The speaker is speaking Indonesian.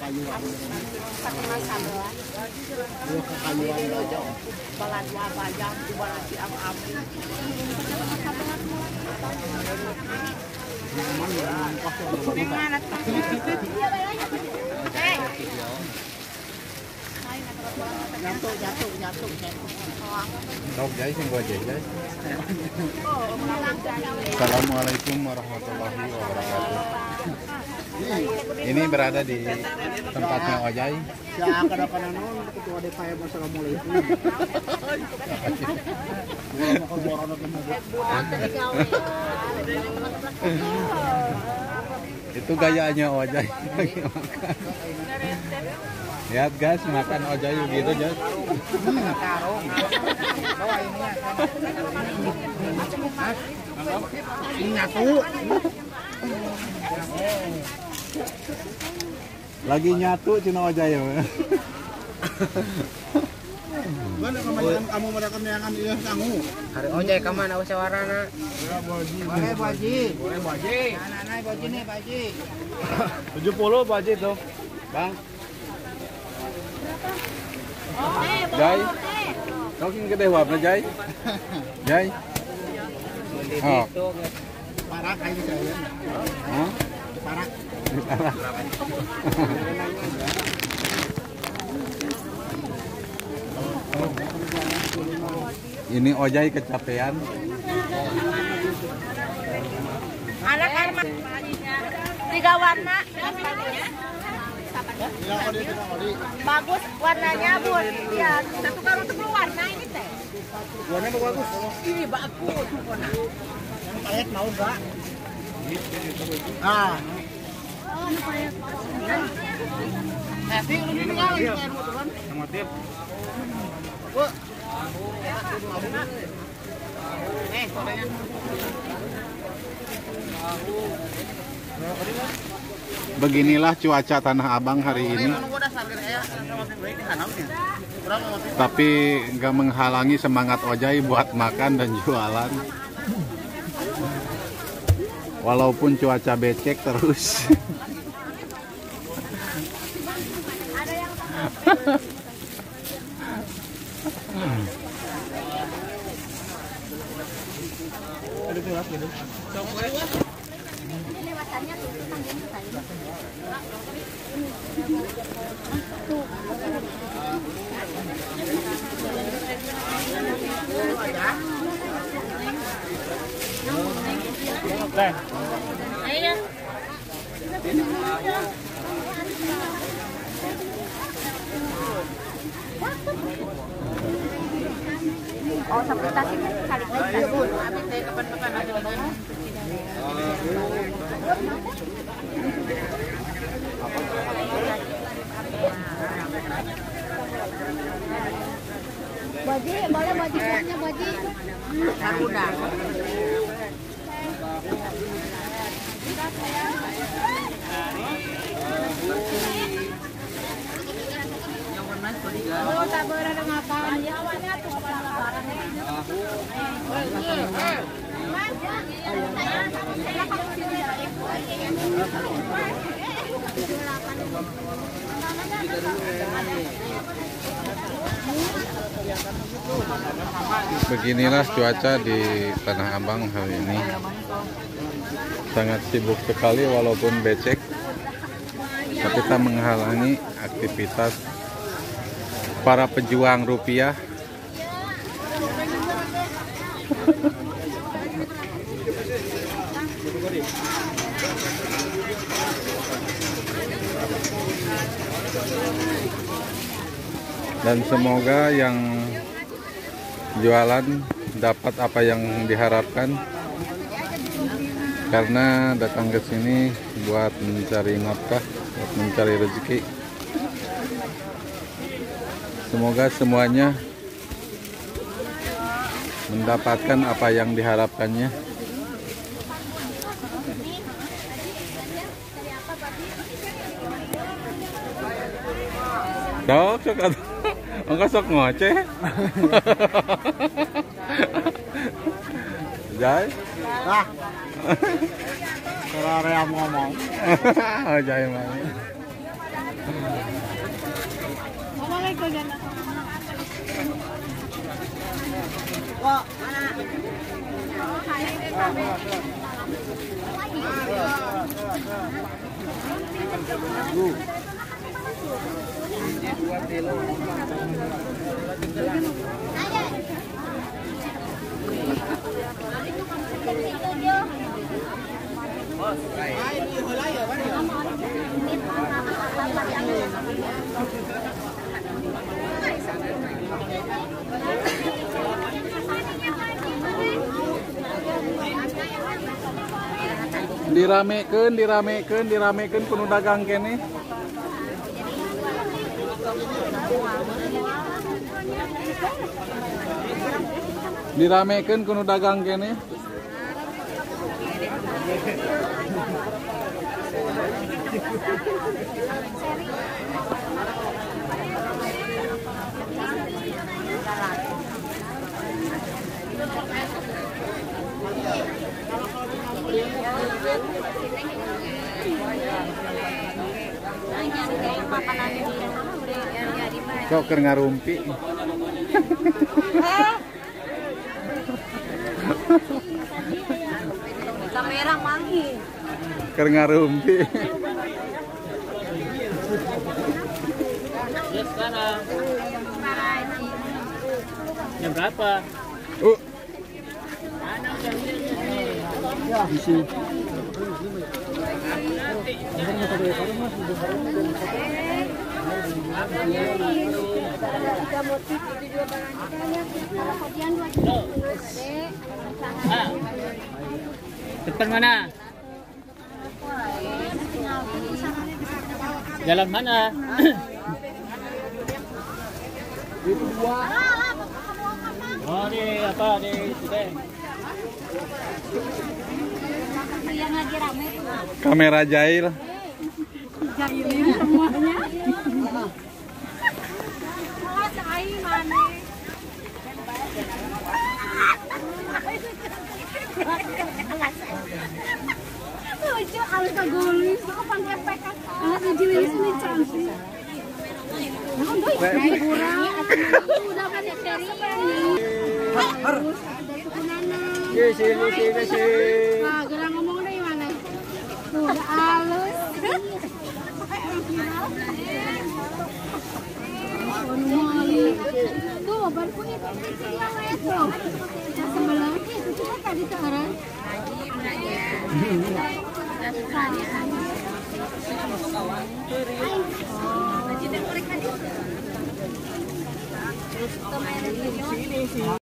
kakayuan. 14. Dua kakayuan aja. Balan wabayang balan si am-am. Nyaman ya, kosong. Jatuh. Sok jay sing gua jay. Assalamualaikum warahmatullahi wabarakatuh. Ini berada di tempatnya Ojai. Ya, kadang-kadang ketua DPR assalamualaikum. Itu gayanya Ojai. Lihat guys, makan Ojai gitu guys. Nyatu. Lagi nyatu cina Ojai. Mana kemajuan kamu mereka meyangan iya sangu. Hari ojek ka mana usawarana? Boleh baji. Anak-anak baji nih baji. 70 baji tuh. Bang. Jai. Kau kini gede wapna Jai. Jai. Oh. Parak kayak saya. Hah? Parak. Ini Ojai kecapean. Anak-anak 3 warna. Bagus warnanya bun. Lihat satu karung 10 warna ini teh. Warnanya bagus. Ini bagus warna. Yang payet mau enggak? Ah. Oh, ini payet. Nanti lu tinggalin air motoran. Sama tip. Wah. Beginilah cuaca Tanah Abang hari ini. Tapi nggak menghalangi semangat Ojai buat makan dan jualan. Walaupun cuaca becek terus. Oh, sampai tasik kali bun. Kapan-kapan ada bun. Baji, boleh baji kuahnya baji. Satu dah. Oh, tak berada ngapain? Ya, awalnya tuh Beginilah cuaca di Tanah Abang hari ini. Sangat sibuk sekali walaupun becek, tapi tak menghalangi aktivitas para pejuang rupiah. Dan semoga yang jualan dapat apa yang diharapkan, karena datang ke sini buat mencari nafkah, buat mencari rezeki. Semoga semuanya mendapatkan apa yang diharapkannya. Sok, enggak sok ngoceh. Jai. Ah. Kalau Rea ngomong. Jai mana? Diramekeun kudu dagang kene. Diramekeun kudu dagang kene. Kok keur ngarumpi? Kamera manghi. Keur ngarumpi. Yes, sekarang. Jam berapa? Di sini. Depan mana? Jalan mana? Itu dua. Oh, di apa di sini? Yang lagi rame. Kamera jahil. Jahilin semuanya. Malah cai mana? Lucu, alus kagulis, kok pakai pekat. Alas dijilis ini cantik. Nah, kurang. Udah kan dari Sini. Nah, gerang ngomong dari mana? Udah halus. Tuh, baru punya itu yang lain tuh. Yang sebelah itu cuma tadi sekarang. Terus